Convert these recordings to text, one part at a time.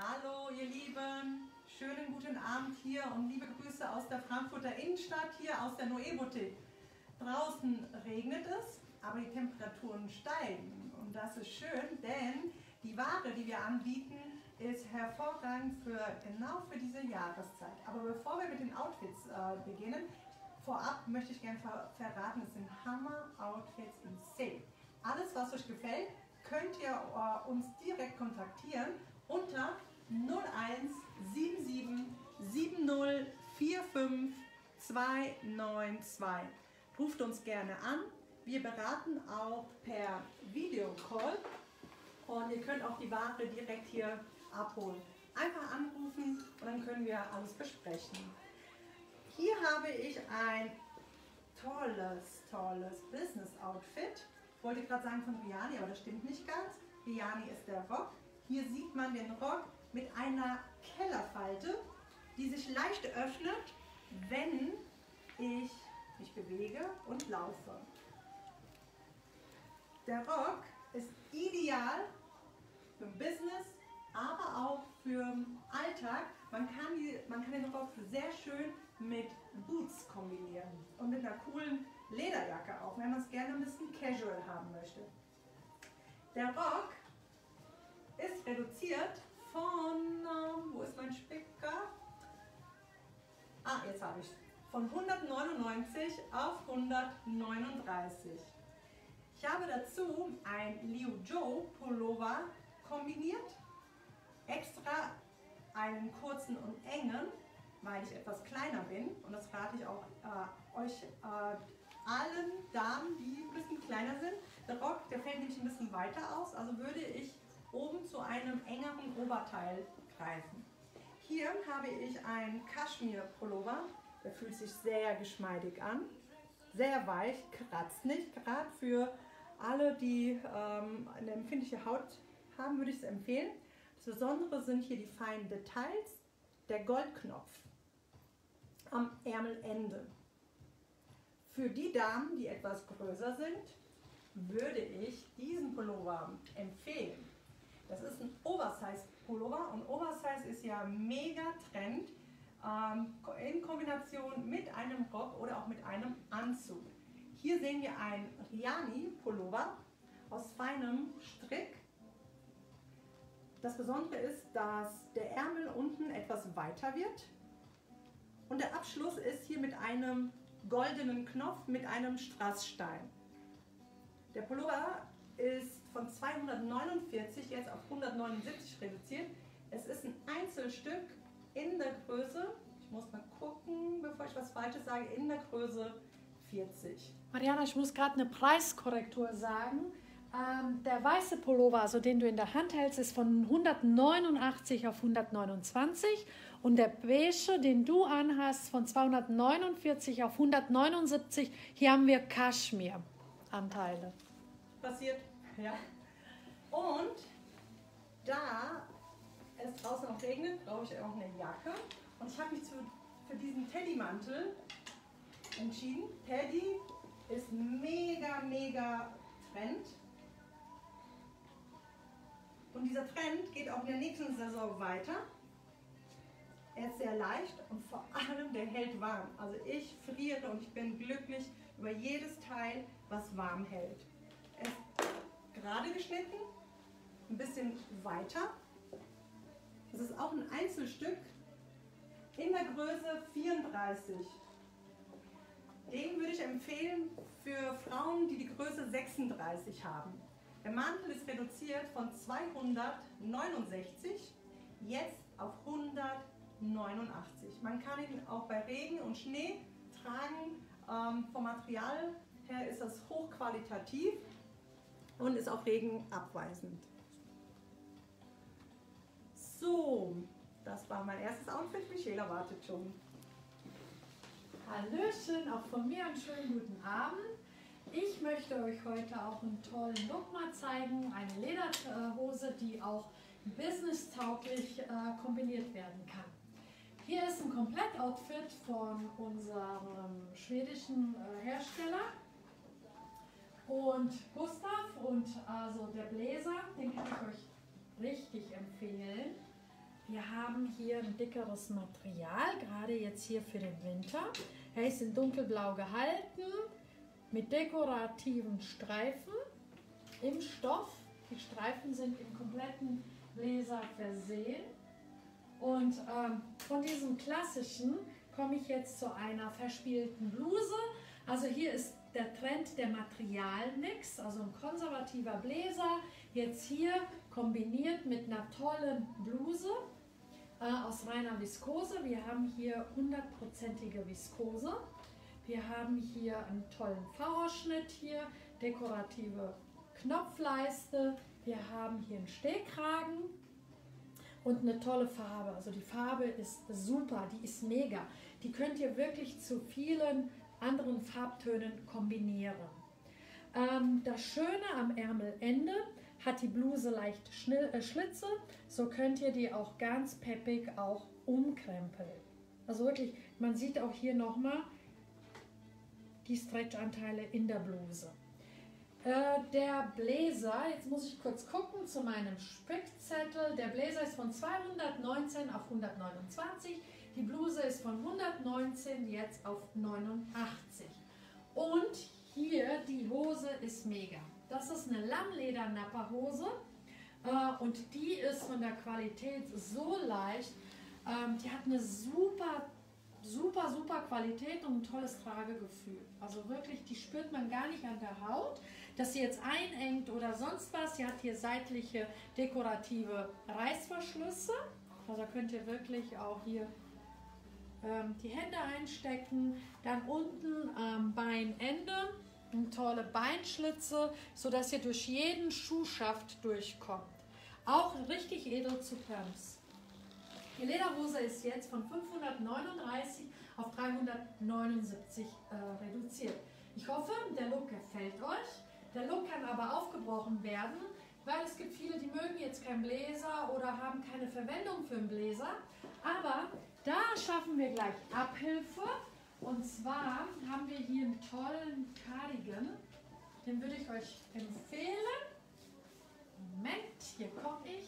Hallo ihr Lieben, schönen guten Abend hier und liebe Grüße aus der Frankfurter Innenstadt, hier aus der Noé Boutique. Draußen regnet es, aber die Temperaturen steigen und das ist schön, denn die Ware, die wir anbieten, ist hervorragend genau für diese Jahreszeit. Aber bevor wir mit den Outfits beginnen, vorab möchte ich gerne verraten, es sind Hammer-Outfits in Sale. Alles, was euch gefällt, könnt ihr uns direkt kontaktieren unter 0177 7045 292. Ruft uns gerne an. Wir beraten auch per Videocall und ihr könnt auch die Ware direkt hier abholen. Einfach anrufen und dann können wir alles besprechen. Hier habe ich ein tolles Business-Outfit. Ich wollte gerade sagen von Riani, aber das stimmt nicht ganz. Riani ist der Rock. Hier sieht man den Rock mit einer Kellerfalte, die sich leicht öffnet, wenn ich mich bewege und laufe. Der Rock ist ideal für Business, aber auch für den Alltag. Man kann den Rock sehr schön mit Boots kombinieren und mit einer coolen Lederjacke auch, wenn man es gerne ein bisschen casual haben möchte. Der Rock ist reduziert von, wo ist mein Spicker? Jetzt habe ich von 199 auf 139. Ich habe dazu ein Liu Zhou Pullover kombiniert, extra einen kurzen und engen, weil ich etwas kleiner bin und das rate ich auch euch allen Damen, die ein bisschen kleiner sind. Der Rock, der fällt nämlich ein bisschen weiter aus, also würde ich oben zu einem engeren Oberteil greifen. Hier habe ich einen Kaschmir-Pullover, der fühlt sich sehr geschmeidig an, sehr weich, kratzt nicht. Gerade für alle, die eine empfindliche Haut haben, würde ich es empfehlen. Das Besondere sind hier die feinen Details, der Goldknopf am Ärmelende. Für die Damen, die etwas größer sind, würde ich diesen Pullover empfehlen. Das ist ein Oversize-Pullover und Oversize ist ja mega Trend in Kombination mit einem Rock oder auch mit einem Anzug. Hier sehen wir ein Riani-Pullover aus feinem Strick. Das Besondere ist, dass der Ärmel unten etwas weiter wird und der Abschluss ist hier mit einem goldenen Knopf mit einem Strassstein. Der Pullover ist von 249 jetzt auf 179 reduziert. Es ist ein Einzelstück in der Größe, ich muss mal gucken, bevor ich was Falsches sage, in der Größe 40. Mariana, ich muss gerade eine Preiskorrektur sagen. Der weiße Pullover, also den du in der Hand hältst, ist von 189 auf 129 und der beige, den du anhast, von 249 auf 179. Hier haben wir Kaschmir-Anteile. Passiert, ja. Und da es draußen noch regnet, brauche ich auch eine Jacke. Und ich habe mich für diesen Teddymantel entschieden. Teddy ist mega Trend. Und dieser Trend geht auch in der nächsten Saison weiter. Er ist sehr leicht und vor allem der hält warm. Also ich friere und ich bin glücklich über jedes Teil, was warm hält. Er ist gerade geschnitten, ein bisschen weiter. Das ist auch ein Einzelstück in der Größe 34. Den würde ich empfehlen für Frauen, die die Größe 36 haben. Der Mantel ist reduziert von 269 jetzt auf 189. Man kann ihn auch bei Regen und Schnee tragen. Vom Material her ist das hochqualitativ und ist auch regenabweisend. So, das war mein erstes Outfit. Michela wartet schon. Hallöchen, auch von mir einen schönen guten Abend. Ich möchte euch heute auch einen tollen Look mal zeigen. Eine Lederhose, die auch businesstauglich kombiniert werden kann. Hier ist ein Komplettoutfit von unserem schwedischen Hersteller. Und Gustav und also der Bläser, den kann ich euch richtig empfehlen. Wir haben hier ein dickeres Material, gerade jetzt hier für den Winter. Er ist in dunkelblau gehalten, mit dekorativen Streifen im Stoff. Die Streifen sind im kompletten Bläser versehen. Und von diesem klassischen komme ich jetzt zu einer verspielten Bluse. Also hier ist der Trend der Materialmix, also ein konservativer Bläser, jetzt hier kombiniert mit einer tollen Bluse aus reiner Viskose. Wir haben hier 100%ige Viskose. Wir haben hier einen tollen V-Ausschnitt hier, dekorative Knopfleiste. Wir haben hier einen Stehkragen und eine tolle Farbe. Also die Farbe ist super, die ist mega. Die könnt ihr wirklich zu vielen anderen Farbtönen kombinieren. Das Schöne am Ärmelende hat die Bluse leicht Schlitze, so könnt ihr die auch ganz peppig auch umkrempeln. Also wirklich, man sieht auch hier nochmal die Stretchanteile in der Bluse. Der Bläser, jetzt muss ich kurz gucken zu meinem Spickzettel, der Bläser ist von 219 auf 129, die Bluse ist von 119 jetzt auf 89. Und hier die Hose ist mega. Das ist eine Lammleder-Napperhose und die ist von der Qualität so leicht. Die hat eine super Qualität und ein tolles Tragegefühl. Also wirklich, die spürt man gar nicht an der Haut, dass sie jetzt einengt oder sonst was. Sie hat hier seitliche dekorative Reißverschlüsse. Also da könnt ihr wirklich auch hier die Hände einstecken. Dann unten am Beinende tolle Beinschlitze, sodass ihr durch jeden Schuhschaft durchkommt. Auch richtig edel zu Pumps. Die Lederhose ist jetzt von 539 auf 379 reduziert. Ich hoffe, der Look gefällt euch. Der Look kann aber aufgebrochen werden, weil es gibt viele, die mögen jetzt keinen Bläser oder haben keine Verwendung für einen Bläser. Aber da schaffen wir gleich Abhilfe. Und zwar haben wir hier einen tollen Cardigan. Den würde ich euch empfehlen. Moment, hier komme ich.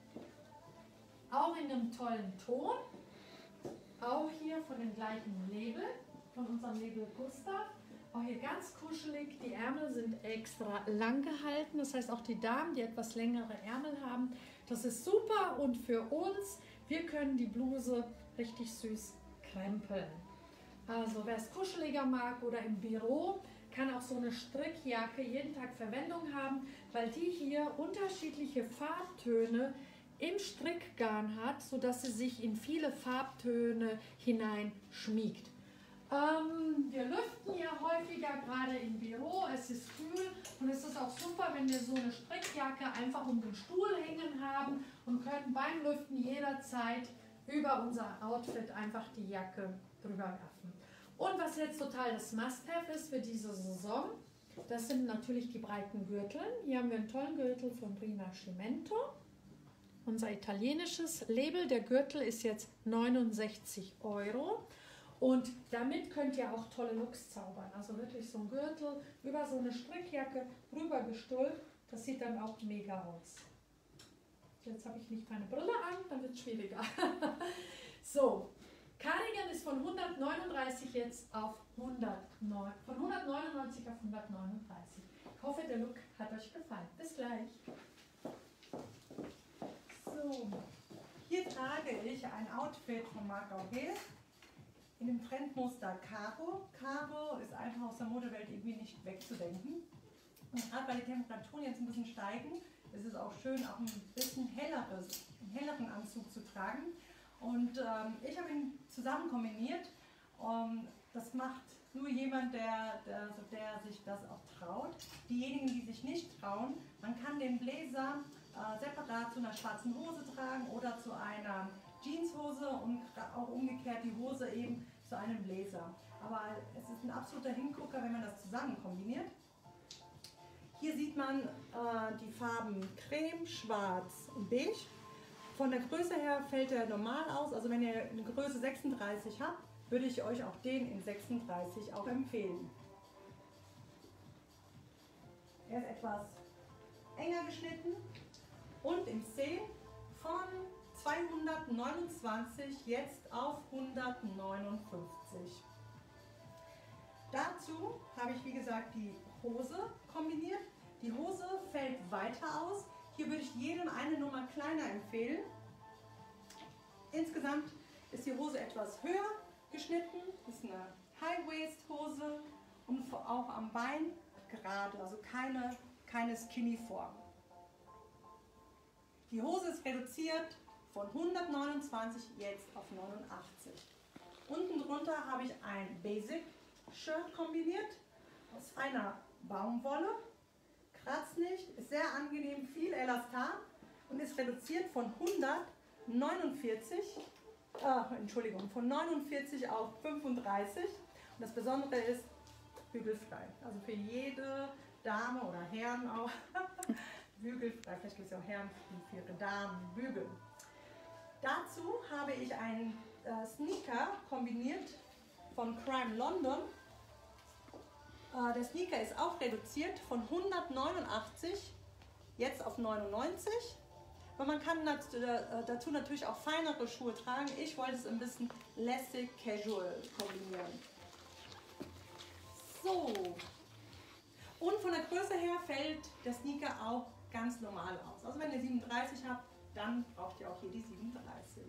Auch in einem tollen Ton. Auch hier von dem gleichen Label, von unserem Label Gustav. Auch hier ganz kuschelig. Die Ärmel sind extra lang gehalten. Das heißt, auch die Damen, die etwas längere Ärmel haben, das ist super. Und für uns, wir können die Bluse richtig süß krempeln. Also wer es kuscheliger mag oder im Büro, kann auch so eine Strickjacke jeden Tag Verwendung haben, weil die hier unterschiedliche Farbtöne im Strickgarn hat, sodass sie sich in viele Farbtöne hinein schmiegt. Wir lüften ja häufiger, gerade im Büro, es ist kühl und es ist auch super, wenn wir so eine Strickjacke einfach um den Stuhl hängen haben und können beim Lüften jederzeit über unser Outfit einfach die Jacke drüber werfen. Und was jetzt total das Must-Have ist für diese Saison, das sind natürlich die breiten Gürtel. Hier haben wir einen tollen Gürtel von Rinascimento. Unser italienisches Label, der Gürtel ist jetzt 69 € und damit könnt ihr auch tolle Looks zaubern. Also wirklich so ein Gürtel über so eine Strickjacke rüber gestülpt, das sieht dann auch mega aus. Jetzt habe ich nicht meine Brille an, dann wird es schwieriger. So, Cardigan ist von 139 jetzt auf 109, von 199 auf 139. Ich hoffe, der Look hat euch gefallen. Bis gleich. So, hier trage ich ein Outfit von Marc Aurel in dem Trendmuster Caro. Caro ist einfach aus der Modewelt irgendwie nicht wegzudenken. Und gerade weil die Temperaturen jetzt ein bisschen steigen, ist es auch schön, auch ein bisschen helleren Anzug zu tragen. Und ich habe ihn zusammen kombiniert. Das macht nur jemand, der sich das auch traut. Diejenigen, die sich nicht trauen, man kann den Bläser separat zu einer schwarzen Hose tragen oder zu einer Jeanshose und auch umgekehrt die Hose eben zu einem Bläser. Aber es ist ein absoluter Hingucker, wenn man das zusammen kombiniert. Hier sieht man die Farben Creme, Schwarz und Beige. Von der Größe her fällt er normal aus, also wenn ihr eine Größe 36 habt, würde ich euch auch den in 36 auch empfehlen. Er ist etwas enger geschnitten und im C von 229, jetzt auf 159. Dazu habe ich, wie gesagt, die Hose kombiniert. Die Hose fällt weiter aus. Hier würde ich jedem eine Nummer kleiner empfehlen. Insgesamt ist die Hose etwas höher geschnitten. Das ist eine High-Waist-Hose und auch am Bein gerade, also keine Skinny-Form. Die Hose ist reduziert von 129 jetzt auf 89. Unten drunter habe ich ein Basic-Shirt kombiniert aus feiner Baumwolle. Kratzt nicht, ist sehr angenehm, viel Elastan und ist reduziert von 149, von 49 auf 35. Und das Besondere ist bügelfrei. Also für jede Dame oder Herren auch bügelfrei. Vielleicht gibt es ja auch Herren, die für ihre Damen bügeln. Dazu habe ich einen Sneaker kombiniert von Crime London. Der Sneaker ist auch reduziert von 189 jetzt auf 99. Aber man kann dazu natürlich auch feinere Schuhe tragen. Ich wollte es ein bisschen lässig casual kombinieren. So. Und von der Größe her fällt der Sneaker auch ganz normal aus. Also wenn ihr 37 habt, dann braucht ihr auch hier die 37.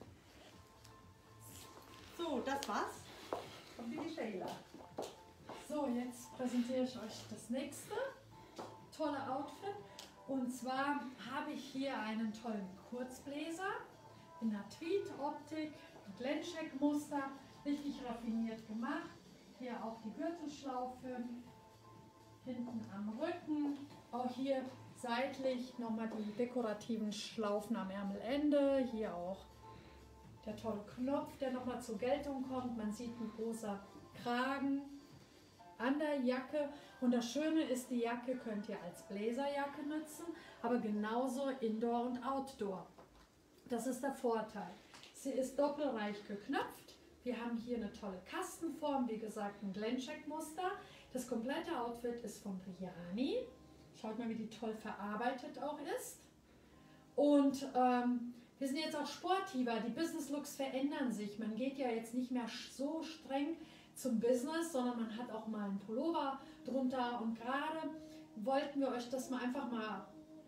So, das war's. Kommt die Sheila. So, jetzt präsentiere ich euch das nächste tolle Outfit. Und zwar habe ich hier einen tollen Kurzbläser in der Tweed-Optik, Glencheck-Muster, richtig raffiniert gemacht. Hier auch die Gürtelschlaufe, hinten am Rücken, auch hier seitlich nochmal die dekorativen Schlaufen am Ärmelende, hier auch der tolle Knopf, der nochmal zur Geltung kommt. Man sieht ein großer Kragen an der Jacke und das Schöne ist, die Jacke könnt ihr als Bläserjacke nutzen, aber genauso Indoor und Outdoor. Das ist der Vorteil. Sie ist doppelreich geknöpft. Wir haben hier eine tolle Kastenform, wie gesagt ein Glencheck-Muster. Das komplette Outfit ist von Riani. Schaut mal, wie die toll verarbeitet auch ist. Und wir sind jetzt auch sportiver. Die Business-Looks verändern sich. Man geht ja jetzt nicht mehr so streng zum Business, sondern man hat auch mal einen Pullover drunter. Und gerade wollten wir euch das mal einfach mal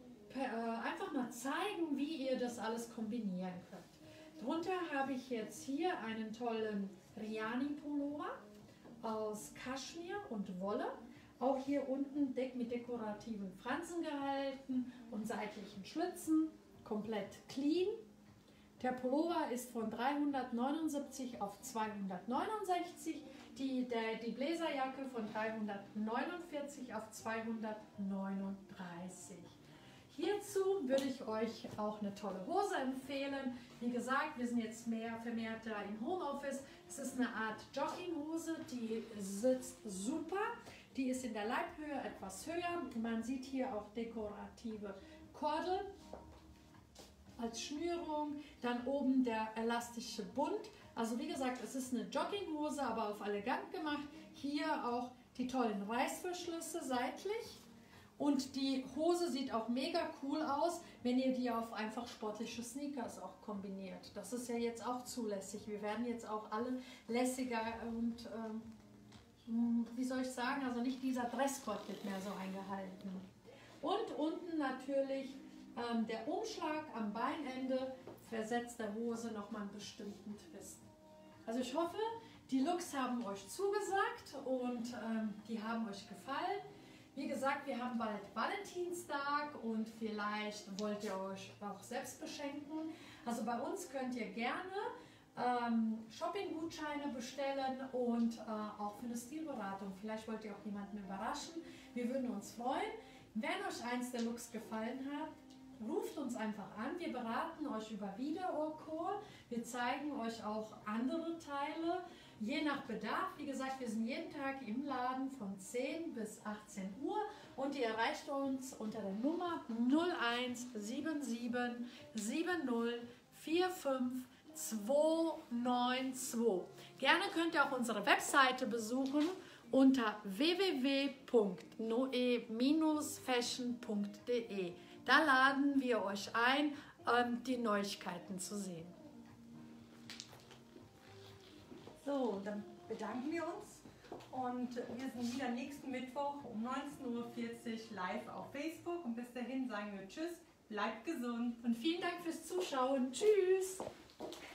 zeigen, wie ihr das alles kombinieren könnt. Drunter habe ich jetzt hier einen tollen Riani-Pullover aus Kaschmir und Wolle. Auch hier unten mit dekorativen Fransen gehalten und seitlichen Schlitzen. Komplett clean. Der Pullover ist von 379 auf 269. Die Bläserjacke von 349 auf 239. Hierzu würde ich euch auch eine tolle Hose empfehlen. Wie gesagt, wir sind jetzt vermehrt da im Homeoffice. Es ist eine Art Jogginghose, die sitzt super. Die ist in der Leibhöhe etwas höher. Man sieht hier auch dekorative Kordel als Schnürung. Dann oben der elastische Bund. Also wie gesagt, es ist eine Jogginghose, aber auf elegant gemacht. Hier auch die tollen Reißverschlüsse seitlich. Und die Hose sieht auch mega cool aus, wenn ihr die auf einfach sportliche Sneakers auch kombiniert. Das ist ja jetzt auch zulässig. Wir werden jetzt auch alle lässiger und wie soll ich sagen, also nicht dieser Dresscode wird mehr so eingehalten. Und unten natürlich der Umschlag am Beinende versetzt der Hose nochmal einen bestimmten Twist. Also ich hoffe, die Looks haben euch zugesagt und die haben euch gefallen. Wie gesagt, wir haben bald Valentinstag und vielleicht wollt ihr euch auch selbst beschenken. Also bei uns könnt ihr gerne Shopping-Gutscheine bestellen und auch für eine Stilberatung. Vielleicht wollt ihr auch jemanden überraschen. Wir würden uns freuen. Wenn euch eins der Looks gefallen hat, ruft uns einfach an. Wir beraten euch über Video-Call. Wir zeigen euch auch andere Teile. Je nach Bedarf, wie gesagt, wir sind jeden Tag im Laden von 10 bis 18 Uhr und ihr erreicht uns unter der Nummer 0177 70 45 292. Gerne könnt ihr auch unsere Webseite besuchen unter www.noe-fashion.de. Da laden wir euch ein, die Neuigkeiten zu sehen. So, dann bedanken wir uns und wir sind wieder nächsten Mittwoch um 19:40 Uhr live auf Facebook und bis dahin sagen wir Tschüss, bleibt gesund. Und vielen Dank fürs Zuschauen. Tschüss!